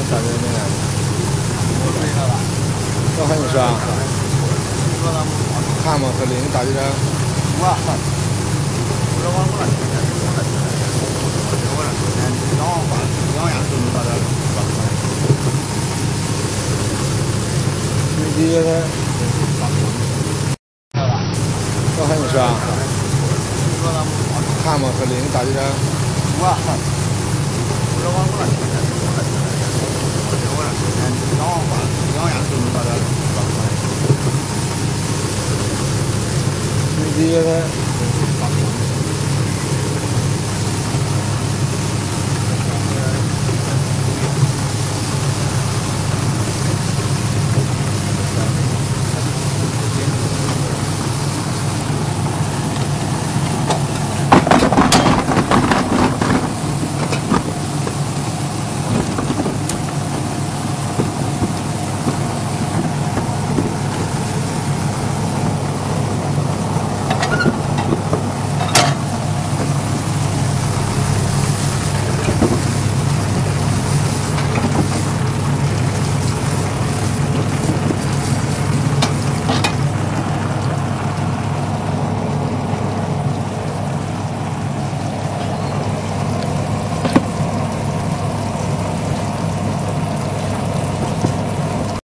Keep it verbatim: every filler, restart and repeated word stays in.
啥子那样？这还有啥？看嘛，和零打的。哇！我往我那去看，我那去看，我那去看，两万八，两样都能打到。你这个，这还有啥？看嘛，和零打的。哇！